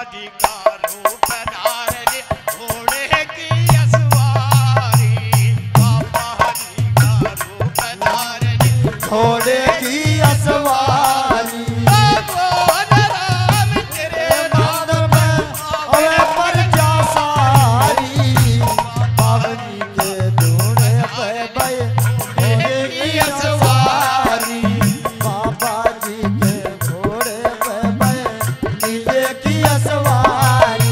जी का रूप धारे घोड़े की असवारी, बाबा जी का रूप धारे घोड़े की असवारी। राम तेरे नाद में अवे परचा सारी, बाबा जी के धूणे पे भाई घोड़े की असवारी, बाबा जी के घोड़े पे भाई नीले की असवारी।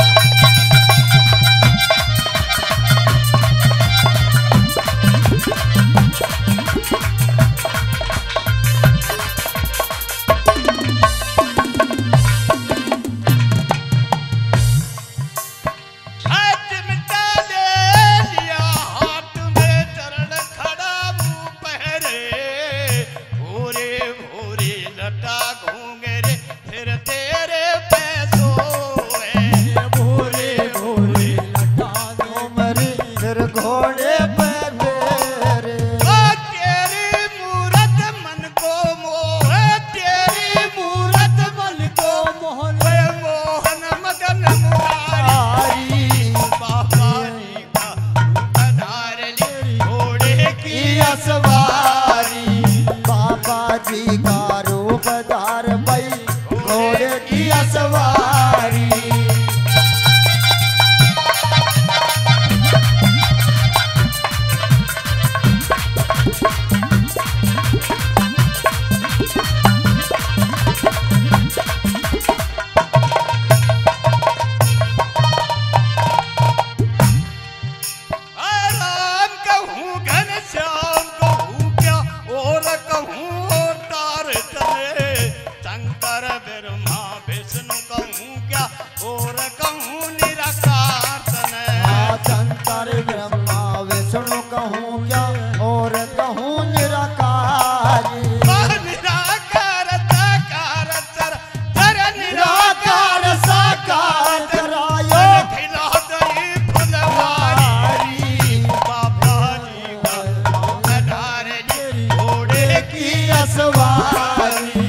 चिमटा ले लिया हाथ में चरण खड़ा मुंह पहरे, भूरे भूरे लटा घूंघरे फिर तेरे पैसों में, भूरे भूरे लटा घूमरे फिर घोड़े पे तेरे। तेरी मूरत मन को मोहे, तेरी मूरत मन को मोहन मोहन मदन मुरारी, बाबा जी का पधार ले घोड़े की असवारी, बाबा जी का रूप धार भाई घोड़े की असवारी। राम कहूँ घनश्याम कहूँ क्या और कहूँ तार चले, शंकर ब्रह्मा विष्णु कहूँ क्या और कहूँ निराकार तने, शंकर ब्रह्मा विष्णु कहूँ क्या और कहूँ निराकारी। निराकार साकार चर चर निराकार साकार करायो खिला दई फुलवारी, बाबा जी का पधार ले घोड़े की असवारी,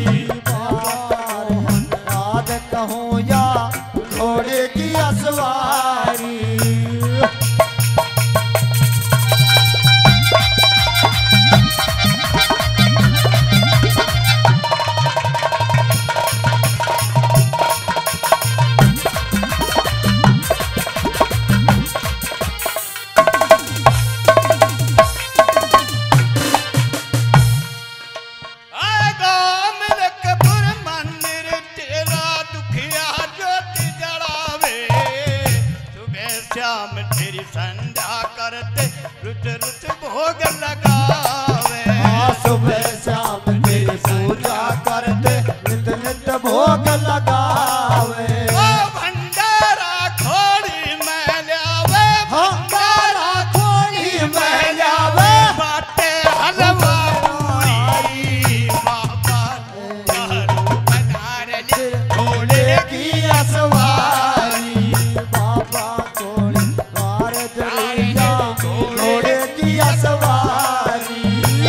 नाद कहूँ या घोड़े की असवारी। मिलकपुर मंदिर तेरा दुखिया ज्योति जलावे, सुबह शाम तेरी संध्या करते रुच रुच भोग लगावे, सुबह शाम तेरी पूजा करते नित नित भोग लगावे। भंडारा खोड़ी में ल्यावे, भंडारा खोड़ी में ल्यावे, बाटे हलवा पूरी, बाबा का रूप धार ले घोड़े की असवारी, बाबा घोड़े द्वार जरिया घोड़े की असवारी।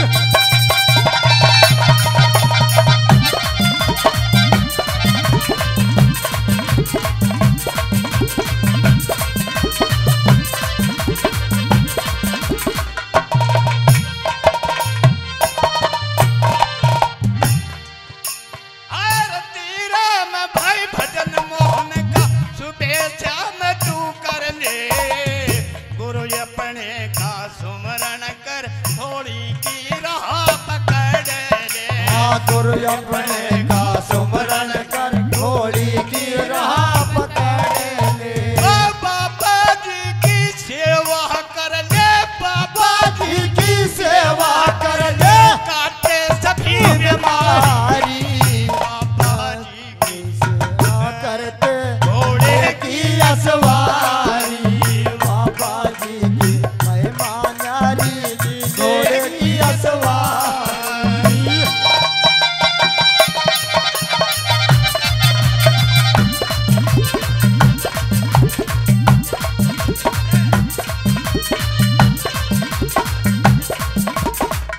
आरती राम भाई भजन मोहन का सुबह शाम तू कर ले, गुरु अपने का सुमरण कर थोड़ी की राह पकड़ ले, गुरु अपने का सुमरण कर घोड़ी की राह पकड़ ले। ओ बाबा जी की सेवा कर ले, बाबा जी की सेवा कर ले, काटे सभी बीमारी, बाबा जी की सेवा करते घोड़े की असवारी, बाबा जी की महिमा न्यारी घोड़े की असवारी।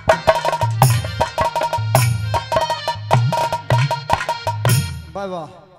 वाह वाह।